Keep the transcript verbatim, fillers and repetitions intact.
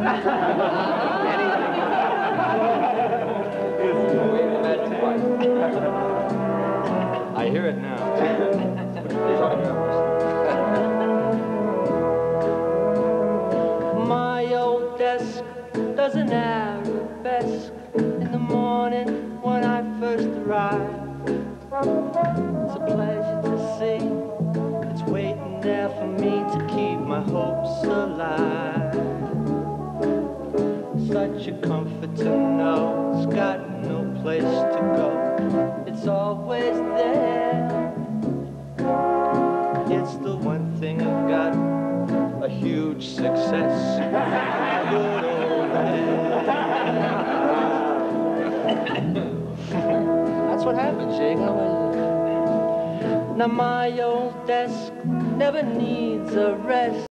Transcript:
I hear it now. My old desk doesn't arabesque in the morning when I first arrive. It's a pleasure to see. It's waiting there for me to keep my hopes alive. Such a comfort to know it's got no place to go. It's always there. It's the one thing I've got, a huge success. Good old man. That's what happens, Jake. Now my old desk never needs a rest.